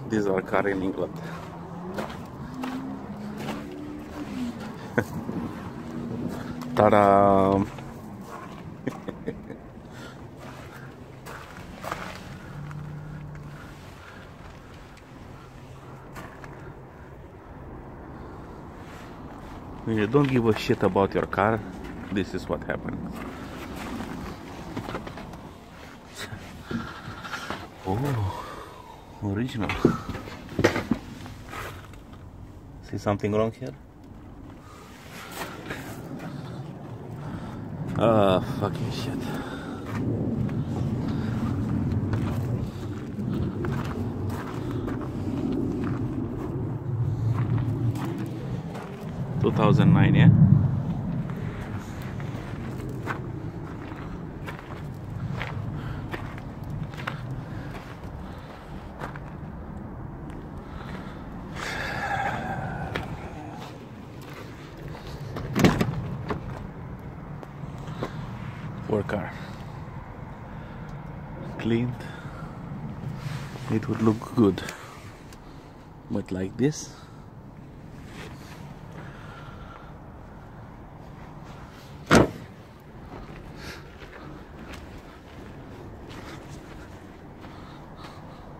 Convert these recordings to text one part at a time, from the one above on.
diesel car in England. Ta-da! When you don't give a shit about your car, this is what happens. Oh, original. See something wrong here? Ah, fucking shit. ...2009, yeah? Poor car. Cleaned. It would look good. But like this...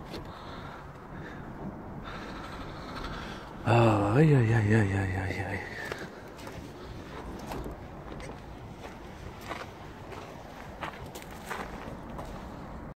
Ay, ay, ay, ay, ay, ay, ay.